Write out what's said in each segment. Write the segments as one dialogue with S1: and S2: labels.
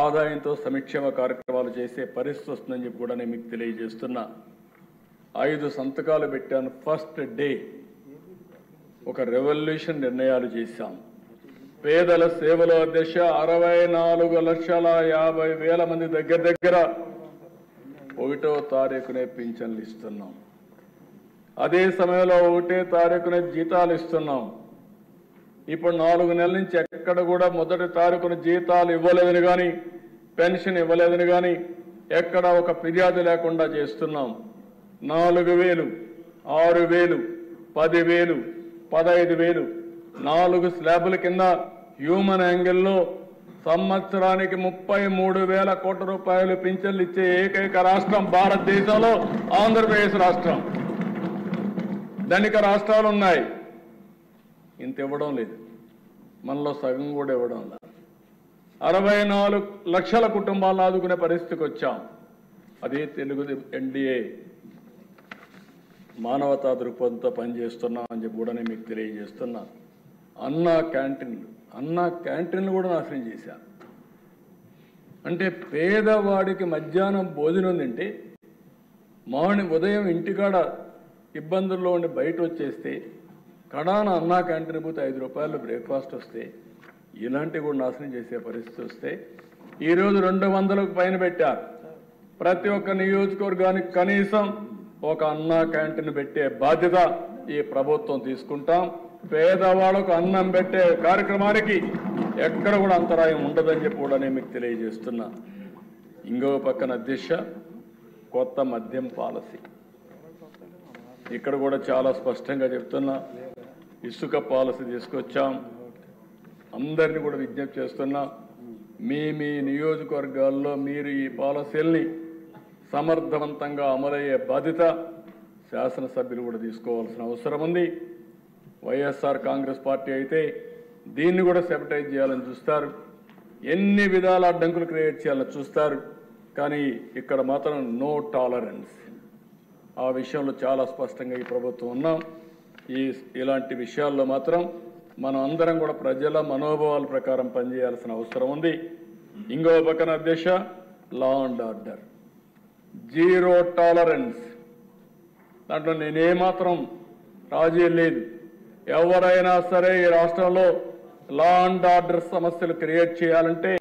S1: ఆదాయంతో సంక్షేమ కార్యక్రమాలు చేసే పరిస్థితి వస్తుందని చెప్పి కూడా నేను మీకు తెలియజేస్తున్నా. 5 సంతకాలు పెట్టాను. ఫస్ట్ డే ఒక రెవల్యూషన్ నిర్ణయాలు చేశాం. పేదల సేవలో దిశ 64,50,000 మంది దగ్గర 1వ తారీఖునే పింఛన్లు ఇస్తున్నాం. అదే సమయంలో 1వ తారీఖున జీతాలు ఇస్తున్నాం. ఇప్పుడు 4 నెలల నుంచి ఎక్కడ కూడా మొదటి తారీఖున జీతాలు ఇవ్వలేదని కానీ పెన్షన్ ఇవ్వలేదని కానీ ఎక్కడ ఒక ఫిర్యాదు లేకుండా చేస్తున్నాం. 4,000, 6,000, 10,000, 15,000 4 స్లాబుల కింద హ్యూమన్ యాంగిల్లో సంవత్సరానికి 33,000 కోట్ల రూపాయలు పింఛన్లు ఇచ్చే ఏకైక రాష్ట్రం భారతదేశంలో ఆంధ్రప్రదేశ్ రాష్ట్రం. ధనిక రాష్ట్రాలు ఉన్నాయి, ఇంత ఇవ్వడం లేదు. మనలో సగం కూడా ఇవ్వడం లేదు. 64 లక్షల కుటుంబాలను ఆదుకునే పరిస్థితికి వచ్చాం. అదే తెలుగు ఎన్డీఏ మానవతా దృక్పథంతో పనిచేస్తున్నాం అని చెప్పి కూడా నేను మీకు తెలియజేస్తున్నా. అన్నా క్యాంటీన్లు కూడా నాశనం చేశాను. అంటే పేదవాడికి మధ్యాహ్నం భోజనం తింటే ఉదయం ఇంటికాడ ఇబ్బందుల్లో ఉండి బయట వచ్చేస్తే కడాన అన్నా క్యాంటీన్ పోతే 5 రూపాయలు బ్రేక్ఫాస్ట్ వస్తే ఇలాంటివి కూడా నాశనం చేసే పరిస్థితి వస్తే ఈరోజు 200కు పైన పెట్టారు. ప్రతి ఒక్క నియోజకవర్గానికి కనీసం ఒక అన్నా క్యాంటీన్ పెట్టే బాధ్యత ఈ ప్రభుత్వం తీసుకుంటాం. పేదవాళ్ళకు అన్నం పెట్టే కార్యక్రమానికి ఎక్కడ కూడా అంతరాయం ఉండదని చెప్పి కూడా నేను మీకు తెలియజేస్తున్నా. ఇంకో పక్కన అధ్యక్ష కొత్త మద్యం పాలసీ ఇక్కడ కూడా చాలా స్పష్టంగా చెప్తున్నా. ఇసుక పాలసీ తీసుకొచ్చాం. అందరినీ కూడా విజ్ఞప్తి చేస్తున్నా, మీ నియోజకవర్గాల్లో మీరు ఈ పాలసీల్ని సమర్థవంతంగా అమలయ్యే బాధ్యత శాసనసభ్యులు కూడా తీసుకోవాల్సిన అవసరం ఉంది. వైఎస్ఆర్ కాంగ్రెస్ పార్టీ అయితే దీన్ని కూడా సెపటైజ్ చేయాలని చూస్తారు, ఎన్ని విధాల అడ్డంకులు క్రియేట్ చేయాలని చూస్తారు. కానీ ఇక్కడ మాత్రం నో టాలరెన్స్. ఆ విషయంలో చాలా స్పష్టంగా ఈ ప్రభుత్వం ఉన్నాం. ఇలాంటి విషయాల్లో మాత్రం మనం అందరం కూడా ప్రజల మనోభావాల ప్రకారం పనిచేయాల్సిన అవసరం ఉంది. ఇంకో పక్కన అధ్యక్ష law and order, zero tolerance. దాంట్లో నేనేమాత్రం రాజీ లేదు. ఎవరైనా సరే ఈ రాష్ట్రంలో లా అండ్ ఆర్డర్ సమస్యలు క్రియేట్ చేయాలంటే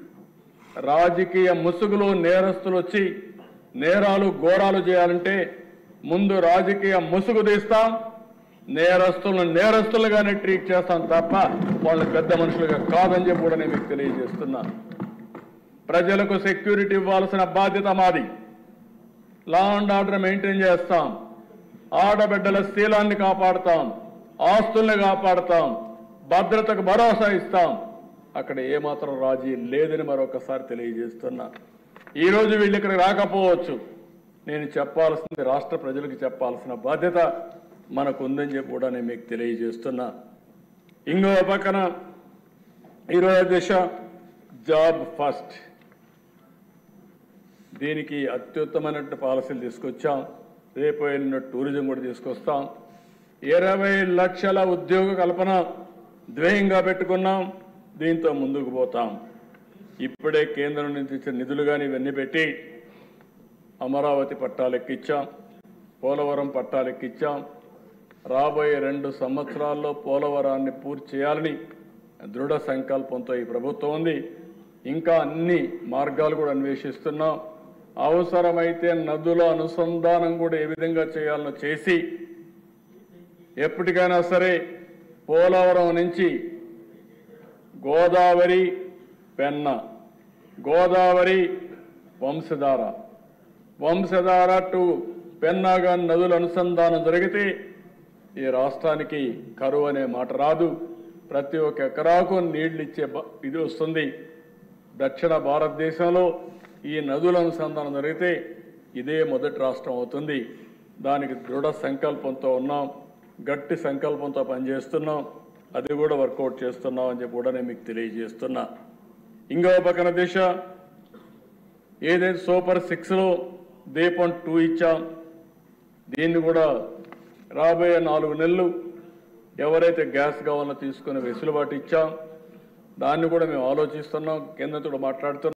S1: రాజకీయ ముసుగులో నేరస్తులు వచ్చి నేరాలు ఘోరాలు చేయాలంటే ముందు రాజకీయ ముసుగు తీస్తాం, నేరస్తులుగానే ట్రీట్ చేస్తాం తప్ప వాళ్ళు పెద్ద మనుషులుగా కాదని చెప్పి కూడా నేను మీకు తెలియజేస్తున్నా. ప్రజలకు సెక్యూరిటీ ఇవ్వాల్సిన బాధ్యత మాది. లా అండ్ ఆర్డర్ మెయింటైన్ చేస్తాం, ఆడబిడ్డల శీలాన్ని కాపాడుతాం, ఆస్తుల్ని కాపాడుతాం, భద్రతకు భరోసా ఇస్తాం. అక్కడ ఏమాత్రం రాజీ లేదని మరొకసారి తెలియజేస్తున్నా. ఈరోజు వీళ్ళు ఇక్కడికి రాకపోవచ్చు, నేను చెప్పాల్సింది రాష్ట్ర ప్రజలకు చెప్పాల్సిన బాధ్యత మనకు ఉందని చెప్పి కూడా నేను మీకు తెలియజేస్తున్నా. ఇంకో పక్కన ఈరోజు దిశ జాబ్ ఫస్ట్, దీనికి అత్యుత్తమైన పాలసీలు తీసుకొచ్చాం. రేపు ఎన్నో టూరిజం కూడా తీసుకొస్తాం. 20 లక్షల ఉద్యోగ కల్పన ధ్యేయంగా పెట్టుకున్నాం. దీంతో ముందుకు పోతాం. ఇప్పుడే కేంద్రం నుంచి ఇచ్చిన నిధులు కానీ ఇవన్నీ పెట్టి అమరావతి పట్టాలెక్కిచ్చాం, పోలవరం పట్టాలెక్కిచ్చాం. రాబోయే 2 సంవత్సరాల్లో పోలవరాన్ని పూర్తి చేయాలని దృఢ సంకల్పంతో ఈ ప్రభుత్వం ఉంది. ఇంకా అన్ని మార్గాలు కూడా అన్వేషిస్తున్నాం. అవసరమైతే నదుల అనుసంధానం కూడా ఏ విధంగా చేయాలనో చేసి ఎప్పటికైనా సరే పోలవరం నుంచి గోదావరి పెన్నా, గోదావరి వంశధార టు పెన్నాగా నదుల అనుసంధానం జరిగితే ఈ రాష్ట్రానికి కరువు అనే మాట రాదు. ప్రతి ఒక్క ఎకరాకు నీళ్లు ఇచ్చే ఇది వస్తుంది. దక్షిణ భారతదేశంలో ఈ నదుల అనుసంధానం జరిగితే ఇదే మొదటి రాష్ట్రం అవుతుంది. దానికి దృఢ సంకల్పంతో ఉన్నాం, గట్టి సంకల్పంతో పనిచేస్తున్నాం. అది కూడా వర్కౌట్ చేస్తున్నాం అని చెప్పి కూడా నేను మీకు తెలియజేస్తున్నా. ఇంకో పక్కన దిశ ఏదైతే సూపర్ 6లో దీపం 2 ఇచ్చాం, దీన్ని కూడా రాబోయే 4 నెలలు ఎవరైతే గ్యాస్ కావాలో తీసుకునే వెసులుబాటు ఇచ్చాం. దాన్ని కూడా మేము ఆలోచిస్తున్నాం, కేంద్రంతో మాట్లాడుతున్నాం.